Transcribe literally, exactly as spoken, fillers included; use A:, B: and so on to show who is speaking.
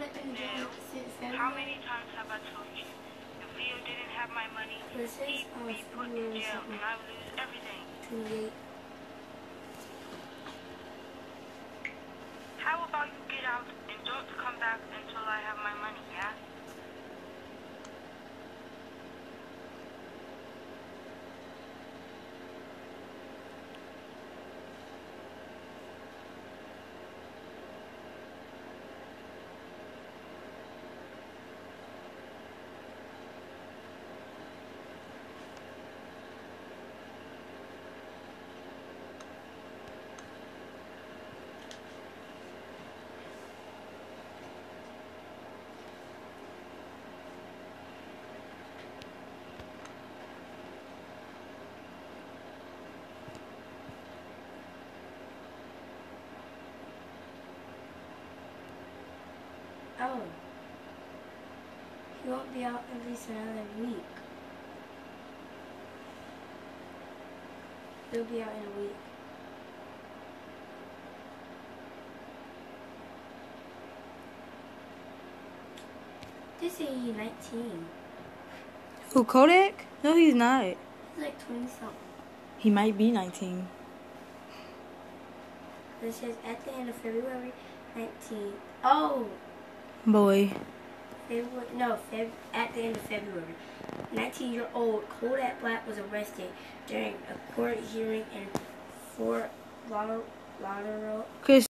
A: hasn't been in jail since February.
B: How many times have I told you? If Leo didn't have my money, he'd be put in jail and I would lose everything.
A: twenty-eight.
B: How about you get out and don't come back until I have my money, yeah?
A: Oh. He won't be out at least another week. He'll be out in a week. This is nineteen.
C: Who, Kodak? No, he's not.
A: He's like twenty something.
C: He might be nineteen.
A: It says at the end of February nineteenth. Oh!
C: Boy.
A: February, no, Feb, at the end of February. nineteen-year-old Kodak Black was arrested during a court hearing in Fort Lauderdale.
C: Chris.